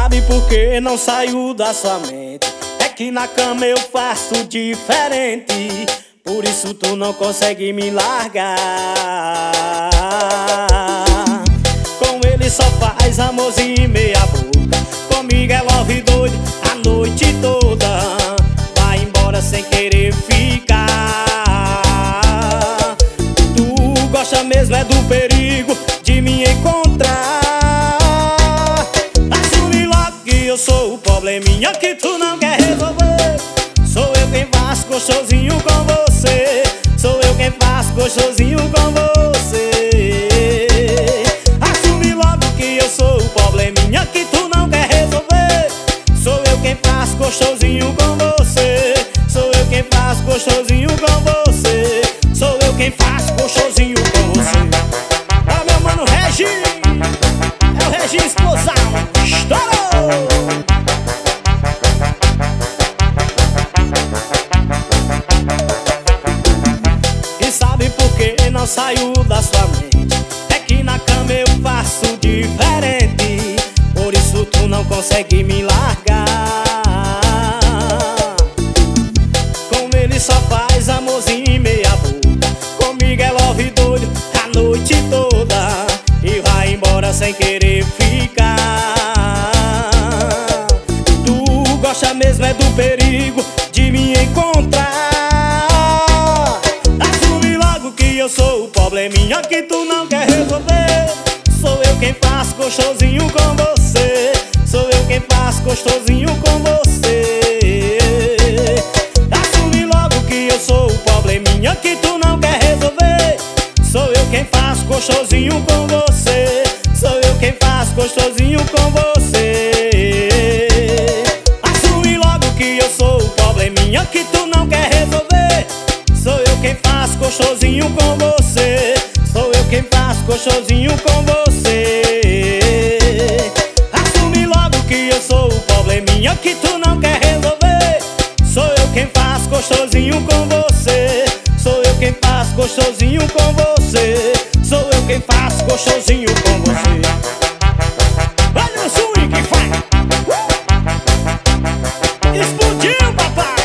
sabe por que não saiu da sua mente? É que na cama eu faço diferente, por isso tu não consegue me largar. Com ele só faz amorzinho e meia boca, comigo é love doido a noite toda. Vai embora sem querer ficar. Tu gosta mesmo é do perigo de me encontrar. Assume logo que eu sou o probleminha que tu não quer resolver. Sou eu quem faço gostosinho com você. Sou eu quem faço gostosinho com você. Assume logo que eu sou o probleminha que tu não quer resolver. Sou eu quem faço gostosinho com você. Sou eu quem faço gostosinho com você. Sou eu quem faço gostosinho com você. Ó meu mano Regi, é o Regi Explosão. Estourou! E sabe por que não saiu da sua mente? É que na cama eu faço diferente, por isso tu não consegue me largar. Com ele só faz amorzinho e meia boca, comigo é love doido a noite toda. E vai embora sem querer ficar. Tu gosta mesmo é do perigo de me encontrar. Assume logo que eu sou o probleminha que tu não quer resolver. Sou eu quem faço gostosinho com você. Sou eu quem faço gostosinho com você. Assume logo que eu sou o probleminha que tu não quer resolver. Sou eu quem faço gostosinho com você. Sou eu quem faço gostosinho com você. Assume logo que eu sou o probleminha que tu não quer resolver. Sou eu quem faço gostosinho com você. Sou eu quem faço gostosinho com você. Assume logo que eu sou o probleminha que tu não quer resolver. Sou eu quem faço gostosinho com você. Sou eu quem faço gostosinho com você. Sou eu quem faço gostosinho com você. Olha o swing que faz. Explodiu, papai.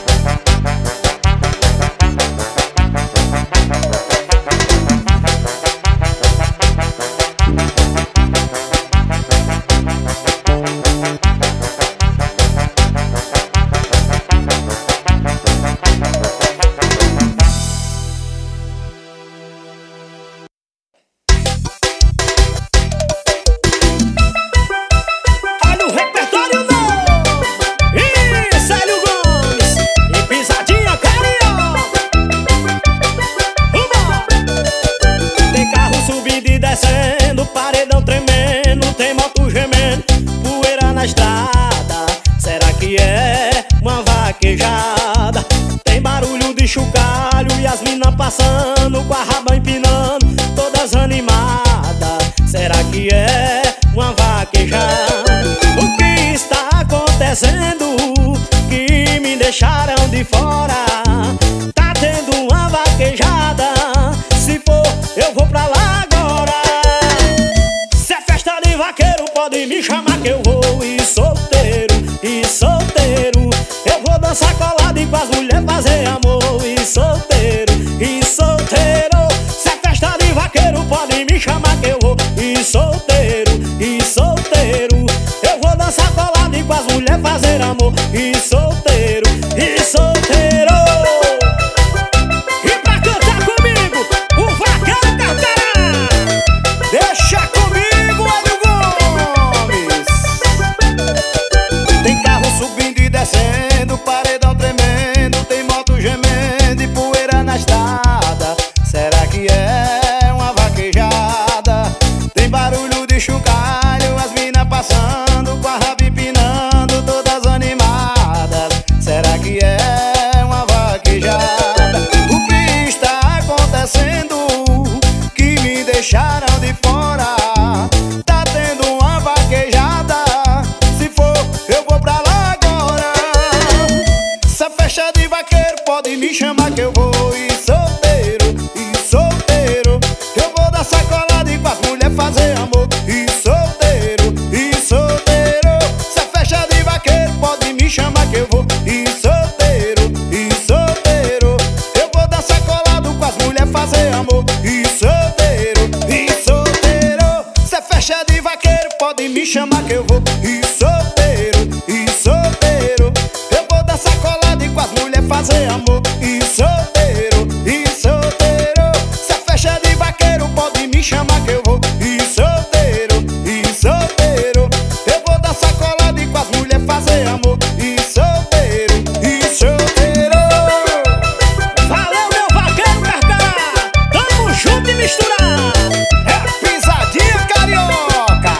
Tem barulho de chocalho e as minas passando com a raba empinando, todas animadas. Será que é uma vaquejada? O que está acontecendo que me deixaram de fora? Tá tendo uma vaquejada, se for eu vou pra lá agora. Se é festa de vaqueiro pode me chamar que eu vou. E solteiro, e solteiro, eu vou dançar colado e com as mulheres fazer amor. E solteiro, e solteiro, se é festa de vaqueiro pode me chamar que eu vou. E solteiro, eu vou dançar colado e com as mulheres fazer amor. E solteiro, e solteiro. E pra cantar comigo, o vaqueiro cantará. Deixa comigo, Hélio Gomes. Tem carro subindo e descendo, paredão tremendo, tem moto gemendo e poeira na estrada. Será que é uma vaquejada? Tem barulho de chocalho, as minas passando com a raba empinando, todas animadas. pode me chamar que eu vou. E solteiro, eu vou dançar colado e com as mulheres fazer amor. E solteiro, se a festa é de vaqueiro pode me chamar que eu vou. E solteiro, eu vou dançar colado e com as mulheres fazer amor. E solteiro, valeu meu vaqueiro Carcará, tamo junto e misturado. É pisadinha carioca.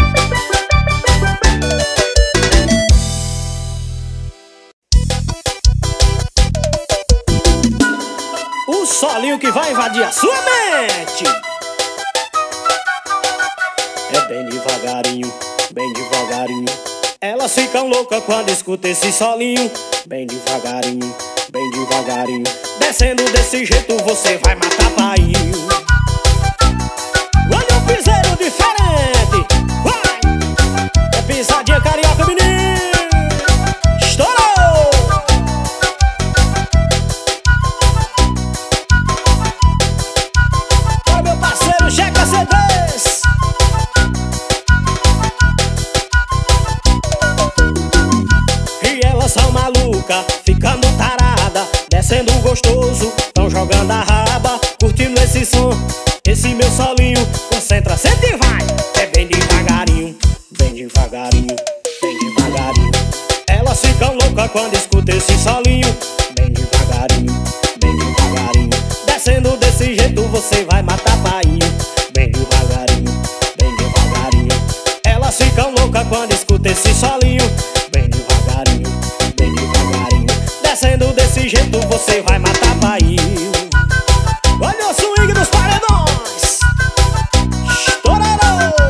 O solinho que vai invadir a sua mente. É bem devagarinho, bem devagarinho. Elas ficam loucas quando escutam esse solinho. Bem devagarinho, bem devagarinho. Descendo desse jeito você vai matar painho. Olha um piseiro diferente, vai! É pisadinha carioca, menino. Estourou! Vai meu parceiro, checa C3. E elas são malucas, ficando tarada, descendo gostoso, tão jogando a raba, curtindo esse som, esse meu solinho. Concentra, senta e vai. É bem devagarinho, bem devagarinho, bem devagarinho. Elas ficam loucas quando escutam esse solinho. Bem devagarinho, bem devagarinho. Descendo desse jeito você vai matar painho. Bem devagarinho, bem devagarinho. Elas ficam loucas quando escutam esse solinho. Bem devagarinho, bem devagarinho. Descendo desse jeito você vai matar painho. Olha o swing dos paredões. Estourarou.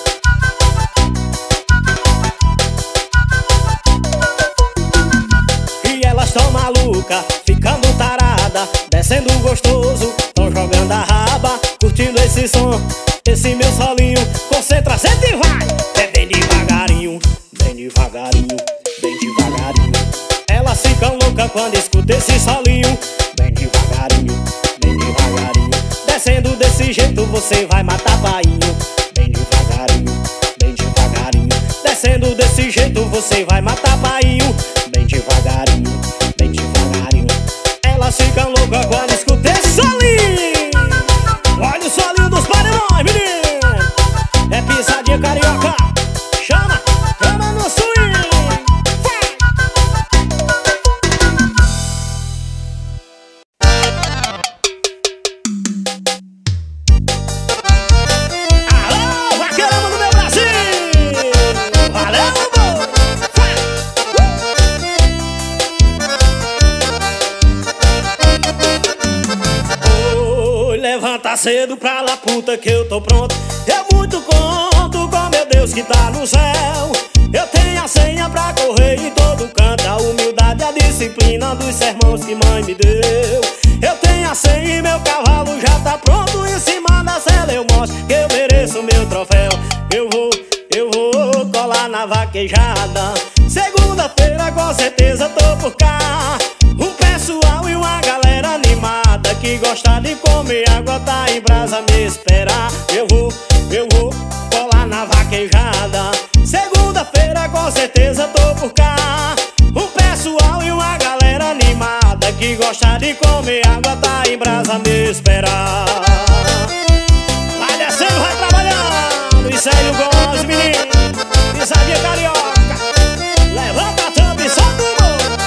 E elas tão malucas, ficando tarada, descendo gostoso, tão jogando a raba, curtindo esse som, esse meu solinho. Concentra, senta e vai. É bem devagarinho, bem devagarinho, bem devagarinho. Elas ficam loucas quando escutam esse solinho. Bem devagarinho, bem devagarinho. Descendo desse jeito você vai matar painho. Bem devagarinho, bem devagarinho. Descendo desse jeito você vai matar painho. Bem devagarinho, bem devagarinho. Elas ficam loucas quando escutam esse solinho. Olha o solinho dos paredões, menino. É pisadinha carioca. Chama, chama no swing. Alô, vaqueirama do meu Brasil. Valeu, amor. Oi, levanta cedo pra lá, puta, que eu tô pronto. Eu muito conto com meu Deus que tá no céu. Eu tenho a senha pra correr em todo canto. A humildade, a disciplina dos sermões que mãe me deu. Eu tenho a senha e meu cavalo já tá pronto. Em cima da cela eu mostro que eu mereço meu troféu. Eu vou colar na vaquejada. Segunda-feira com certeza tô por cá. Um pessoal e uma galera animada que gosta de comer água, tá em brasa me esperar. Eu vou colar na vaquejada. Segunda-feira com certeza tô por cá. Um pessoal e uma galera animada que gosta de comer água, tá em brasa me esperar. Vai descendo, vai trabalhando. Isso aí eu gosto, menino. Pisadinha carioca. Levanta a tampa e solta o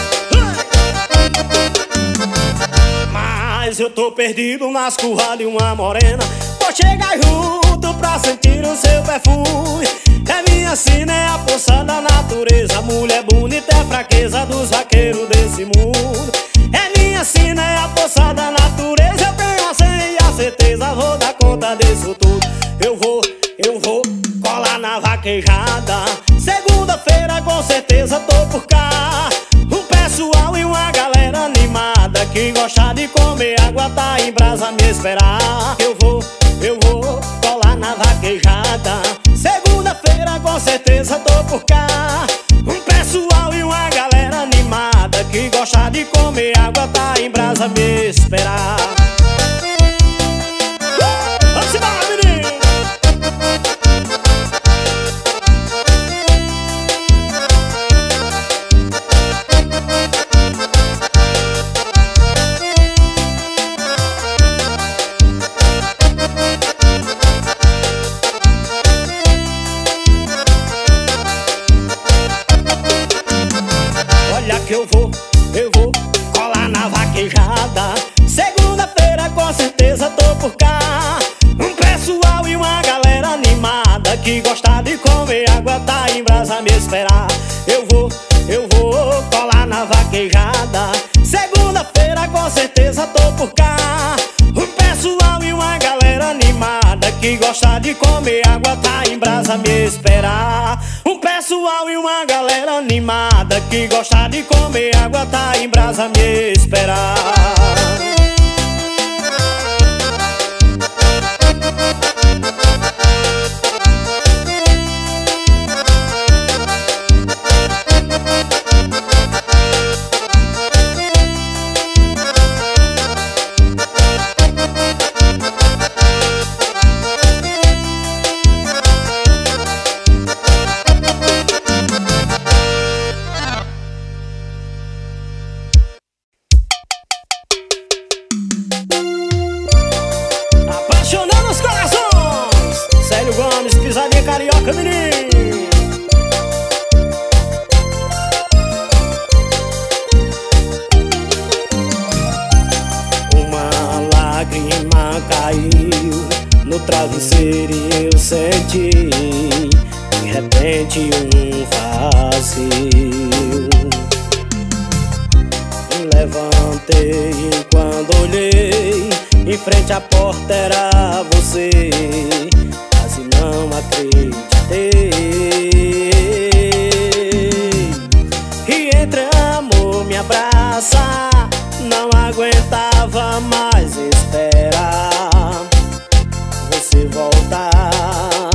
morro. Mas eu tô perdido nas curvas de uma morena. Vou chegar junto pra sentir o seu perfume. É minha sina, é a força da natureza. Mulher bonita é a fraqueza dos vaqueiros desse mundo. É minha sina, é a força da natureza. Eu tenho a senha e a certeza, vou dar conta disso tudo. Eu vou colar na vaquejada. Segunda-feira com certeza tô por cá. Um pessoal e uma galera animada que gosta de comer água, tá em brasa me esperar. Eu vou colar na vaquejada. Segunda-feira com certeza tô por cá. Um pessoal e uma galera animada que gosta de comer água, tá em brasa me esperar. Vamos embora, menino! esperar. Eu vou colar na vaquejada. Segunda-feira com certeza tô por cá. Um pessoal e uma galera animada que gosta de comer água tá em brasa me esperar. Um pessoal e uma galera animada que gosta de comer água tá em brasa me esperar. Carioca, menino. Uma lágrima caiu no travesseiro e eu senti de repente um vazio. Me levantei e quando olhei em frente à porta era você. Não acreditei. E entre amor me abraça, não aguentava mais esperar você voltar.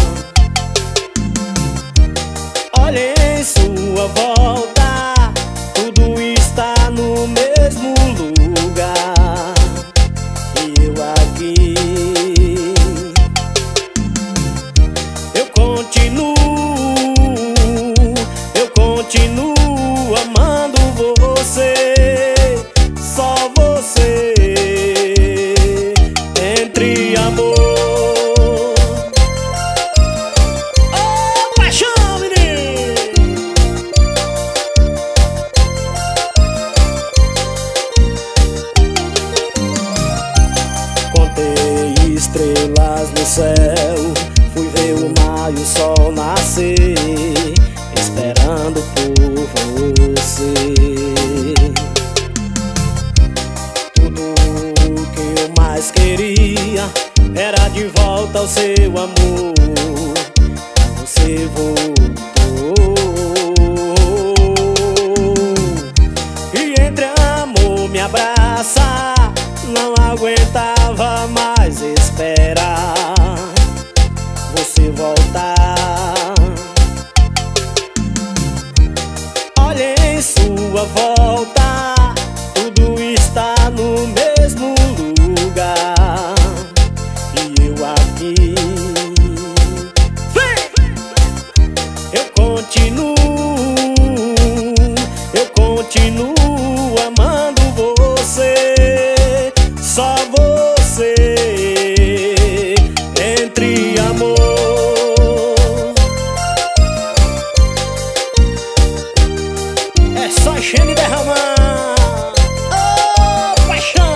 Olha em sua volta, tudo está no mesmo lugar. E eu aqui continuo amando você, só você, entre amor. Oh, paixão, menino! Contei estrelas no céu, fui ver o mar e o sol nascer, esperando por você. Tudo que eu mais queria era de volta ao seu amor. Você voltou. E entre amor me abraça, não aguentava mais esperar você voltar. Em sua volta, tudo está no mesmo lugar. E eu aqui, eu continuo amando você, só você, entre amor. Só enchendo e derramando. Oh, paixão!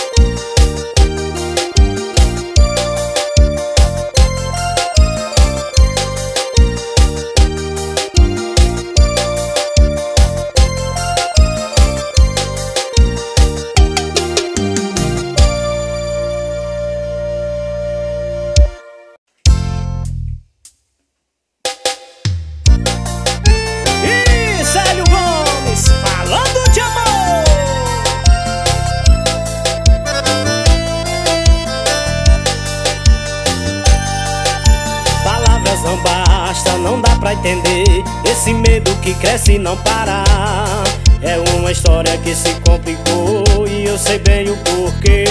Não basta, não dá pra entender esse medo que cresce e não para. É uma história que se complicou e eu sei bem o porquê.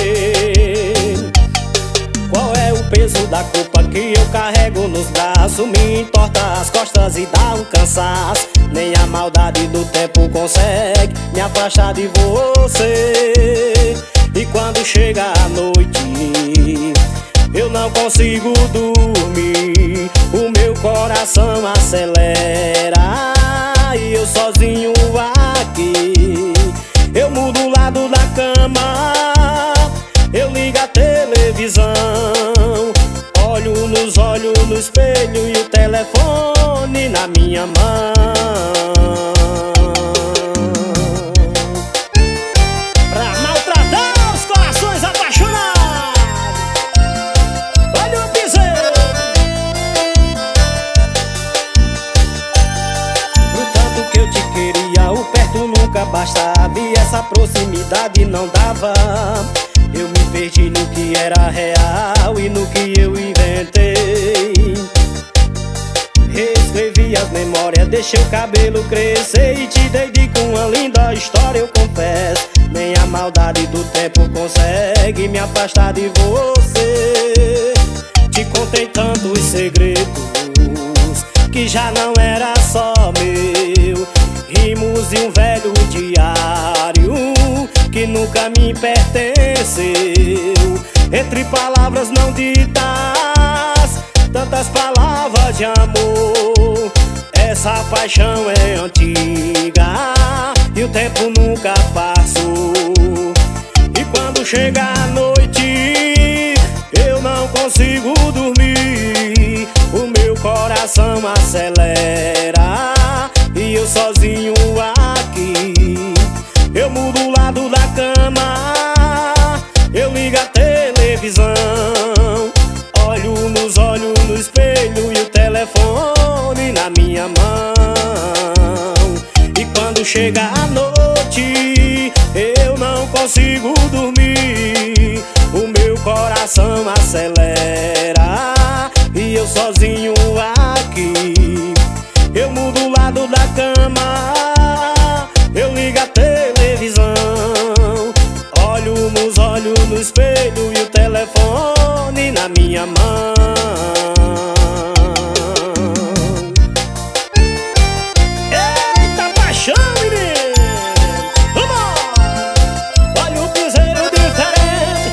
Qual é o peso da culpa que eu carrego nos braços? Me entorta as costas e dá um cansaço. Nem a maldade do tempo consegue me afastar de você. E quando chega a noite, eu não consigo dormir, o meu coração acelera. E eu sozinho aqui, eu mudo o lado da cama, eu ligo a televisão, olho nos olhos no espelho e o telefone na minha minha mão. Pra maltratar os corações apaixonados. Olha o piseiro. Pro tanto que eu te queria, o perto nunca bastava, e essa proximidade não dava. Eu me perdi no que era real e no que eu inventei. Reescrevi as memórias, deixei o cabelo crescer e te dedico uma linda história, eu confesso. Nem a maldade do tempo consegue me afastar de você. Te contei tantos segredos que já não era só meu. Rimos de um velho diário que nunca me pertenceu. Entre palavras não ditas, tantas palavras de amor. Essa paixão é antiga e o tempo nunca passou. E quando chega a noite, eu não consigo dormir. O meu coração acelera e eu sozinho aqui. Eu mudo o lado da cama, eu ligo a televisão, olho nos olhos no espelho e o telefone na minha mão. E quando chega a noite, eu não consigo dormir. O meu coração acelera e eu sozinho aqui. Eu mudo o lado da cama, eu ligo a televisão, olho nos olhos no espelho e o telefone na minha mão. Eita paixão, menino! Vamos! Olha o piseiro diferente.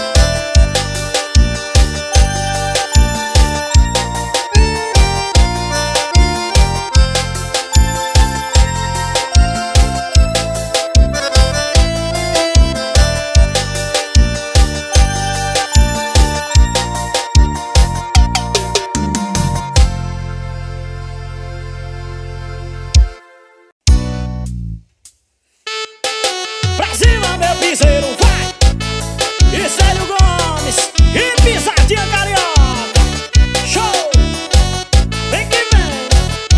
Pra cima, meu piseiro, vai! E Célio Gomes, e pisadinha carioca. Show! Vem que vem!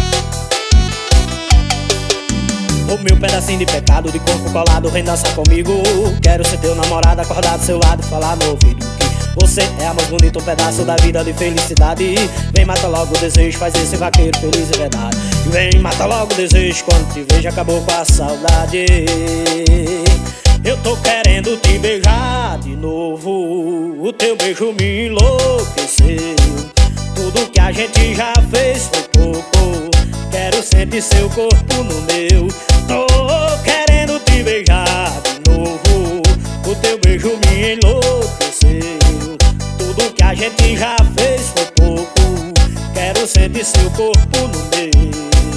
O meu pedacinho de pecado, de corpo colado, vem dançar comigo. Quero ser teu namorado, acordar do seu lado e falar no ouvido que você é a mais bonita, um pedaço da vida de felicidade. Vem, mata logo o desejo, faz esse vaqueiro feliz de verdade. Vem, mata logo o desejo, quando te vejo acabou com a saudade. Eu tô querendo te beijar de novo, o teu beijo me enlouqueceu. Tudo que a gente já fez foi pouco, quero sentir seu corpo no meu. Tô querendo te beijar de novo, o teu beijo me enlouqueceu. Tudo que a gente já fez foi pouco, quero sentir seu corpo no meu.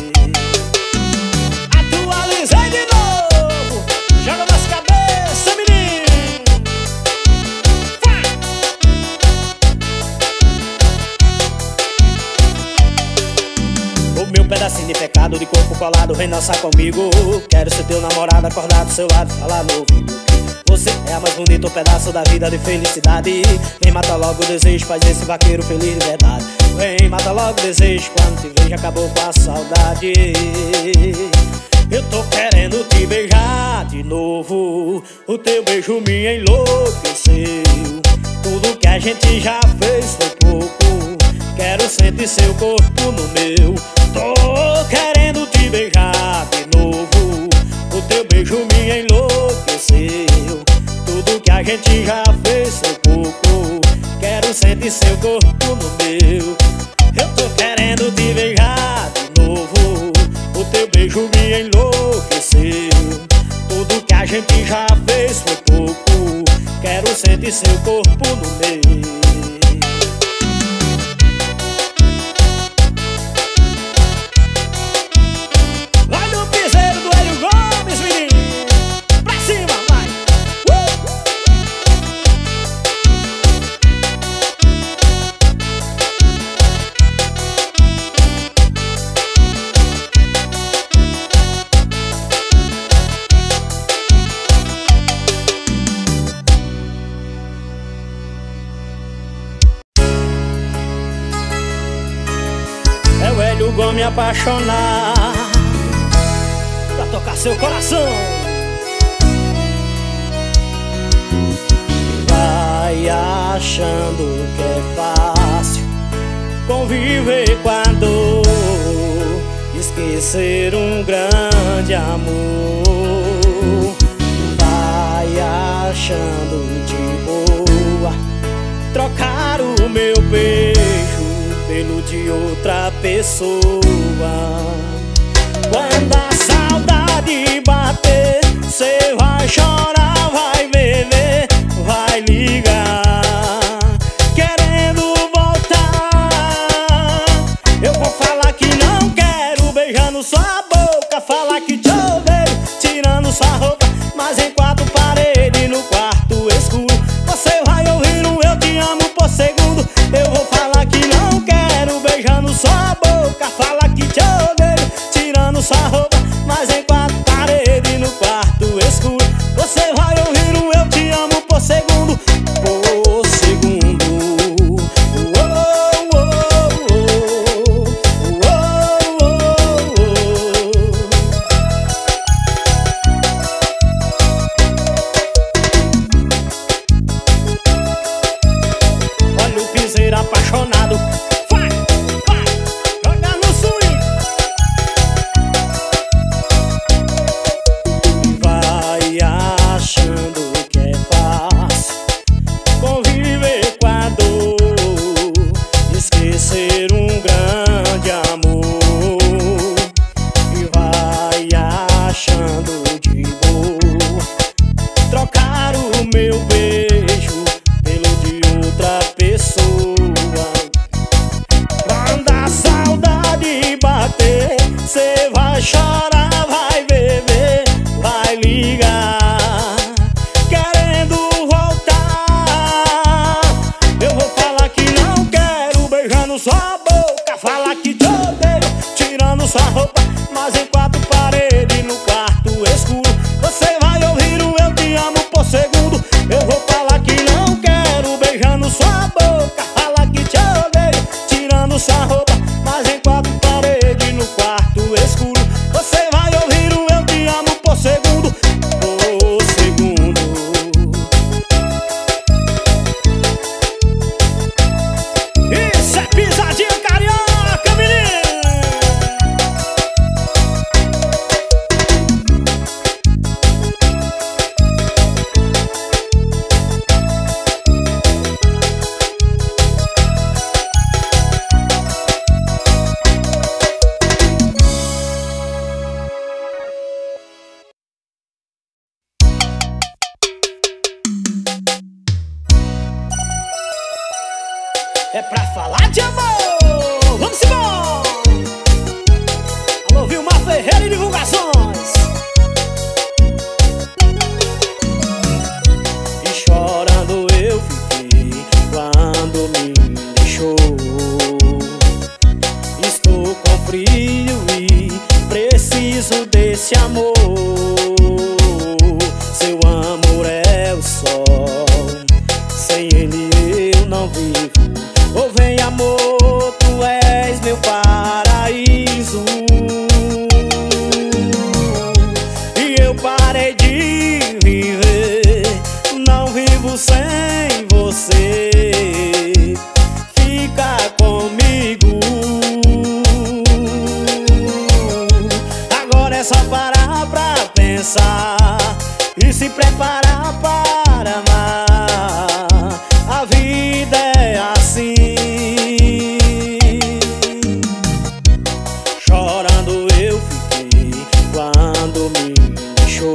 Atualizei de novo, joga nas cabeças, menino. O meu pedacinho de pecado, de corpo colado, vem dançar comigo. Quero ser teu namorado, acordar do seu lado, falar no ouvido que você é a mais bonita, um pedaço da vida de felicidade. Vem, mata logo o desejo, faz esse vaqueiro feliz de verdade. Vem, mata logo o desejo, quando te vejo acabou com a saudade. Eu tô querendo te beijar de novo, o teu beijo me enlouqueceu. Tudo que a gente já fez foi pouco, quero sentir seu corpo no meu. Tô querendo te beijar de novo, o teu beijo me enlouqueceu. Tudo que a gente já fez foi pouco, quero sentir seu corpo no meu. Eu tô querendo te beijar de novo, o teu beijo me enlouqueceu. Tudo que a gente já fez foi pouco, quero sentir seu corpo no meu. igual me apaixonar pra tocar seu coração. Vai achando que é fácil conviver com a dor, esquecer um grande amor. Vai achando de boa trocar o meu beijo pelo de outra pessoa. Quando a saudade bater, cê vai chorar, vai beber, vai ligar querendo voltar. Eu vou falar que não quero, beijando sua boca, falar que te odeio, tirando sua roupa, mas em quatro paredes no quarto escuro você vai ouvir um eu te amo por segundo. Eu vou falar que não quero, beijando sua boca, falar que te odeio, tirando sua roupa, mas em quatro paredes no quarto escuro você vai ouvir um eu te amo por segundo. Por segundo. Olha o piseiro apaixonado, vai, vai, joga no swing. Vai achando que é fácil conviver com a dor, esquecer um grande amor. E vai achando de boa trocar o meu beijo pelo de outra pessoa. Quando a saudade bater, cê vai chorar, vai beber, vai ligar querendo voltar. Eu vou falar que não quero, beijando sua boca, falar que te odeio, tirando sua roupa, mas em quatro paredes no quarto escuro você vai ouvir um eu te amo por segundo. Eu vou falar que não quero, beijando sua boca, falar que te odeio, tirando sua roupa, mas em quatro paredes no quarto escuro você vai ouvir um eu te amo por segundo. Por segundo. Isso é pisadinha carioca, menino. É pra falar de amor, vamos embora. Alô, Vilmar Ferreira e divulgações. E chorando eu fiquei quando me deixou. Estou com frio e preciso desse amor. Seu amor é o sol, sem ele eu não vivo. Oh, vem amor, tu és meu paraíso. E eu parei de viver, não vivo sem você. Fica comigo. Agora é só parar pra pensar e se preparar para amar. A vida é assim. Chorando eu fiquei quando me deixou.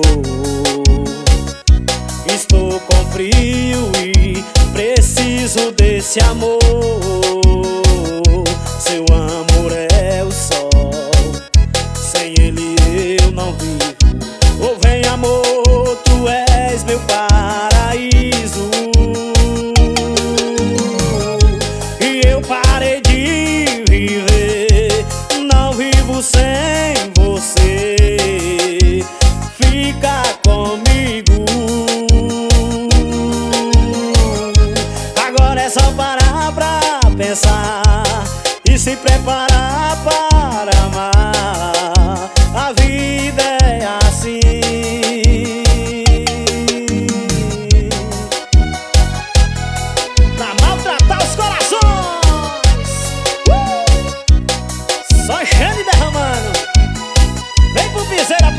Estou com frio e preciso desse amor. Seu amor é o sol, sem ele eu não vivo. Oh, vem amor, tu és meu paraíso. E eu parei de viver, não vivo sem você. Fica comigo. Agora é só parar pra pensar e se preparar para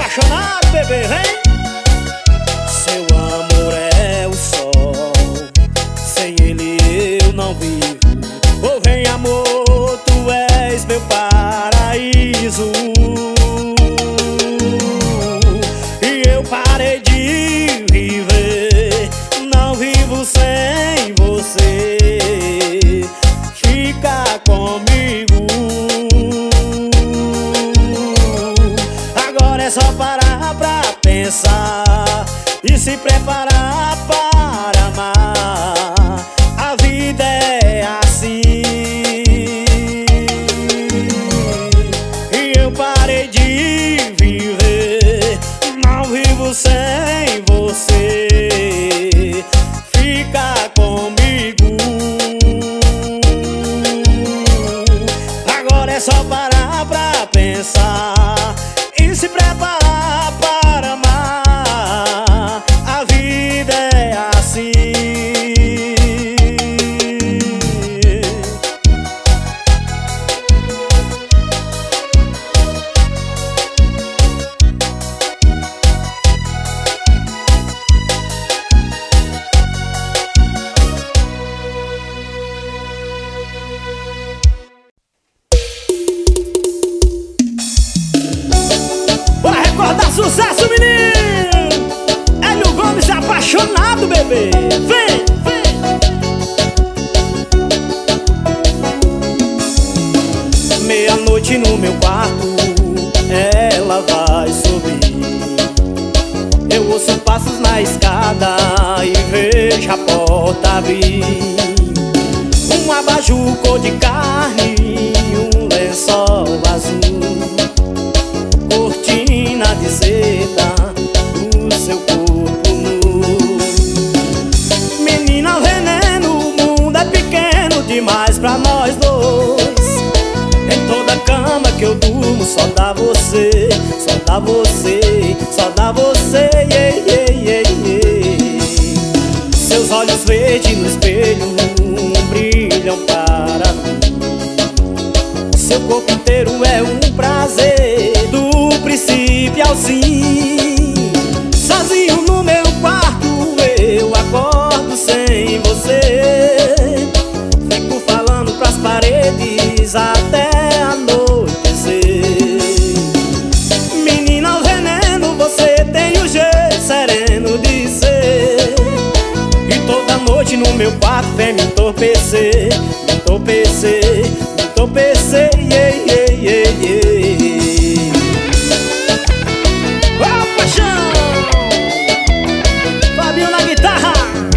apaixonado, bebê, vem. Seu amor é o sol, sem ele eu não vivo. Oh, vem amor, tu és meu paraíso. E eu parei de viver, não vivo sem você. Fica comigo. Agora é só parar pra pensar e se preparar para amar. A vida é assim. E eu parei de viver, não vivo sem você. Fica comigo. Agora é só parar pra pensar e se preparar para amar. A vida é assim. Bora recordar sucesso, menino! Hélio Gomes apaixonado, bebê! Vem, vem! Meia-noite no meu quarto, ela vai subir. Eu ouço passos na escada e vejo a porta abrir. Um abajur cor de carne e um lençol azul, cortina de seda no seu corpo nu. Menina veneno, o mundo é pequeno demais pra nós dois. Em toda cama que eu durmo só dá você, só dá você, só dá você, yeah, yeah, yeah, yeah. Seus olhos verdes no espelho brilham para mim. Seu corpo inteiro é um prazer, do princípio ao fim. Sozinho no meu quarto eu acordo sem você. Fico falando pras paredes até anoitecer. Menina veneno, você tem um jeito sereno de ser. E toda noite no meu quarto vem me entorpecer, me entorpecer, me entorpecer, yeah, yeah, yeah, yeah. Ó, paixão! Fabinho na guitarra!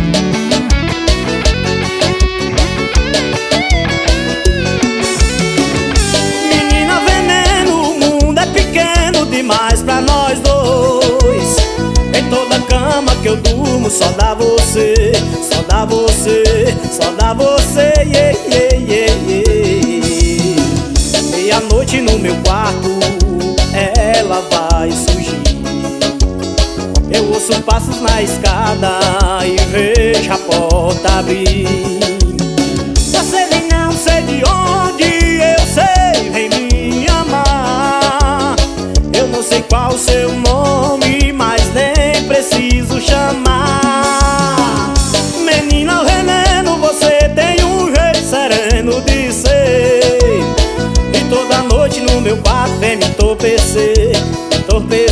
Menina veneno, o mundo é pequeno demais pra nós dois. Em toda cama que eu durmo só dá você, só dá você, só dá você, yeah, yeah, yeah, yeah. Meia-noite no meu quarto, ela vai surgir. Eu ouço passos na escada e vejo a porta abrir. Você vem não sei de onde, eu sei, vem me amar. Eu não sei qual o seu nome, mas nem preciso chamar. Menina veneno, você tem um jeito sereno de ser. E toda noite no meu quarto vem me entorpecer, me entorpecer.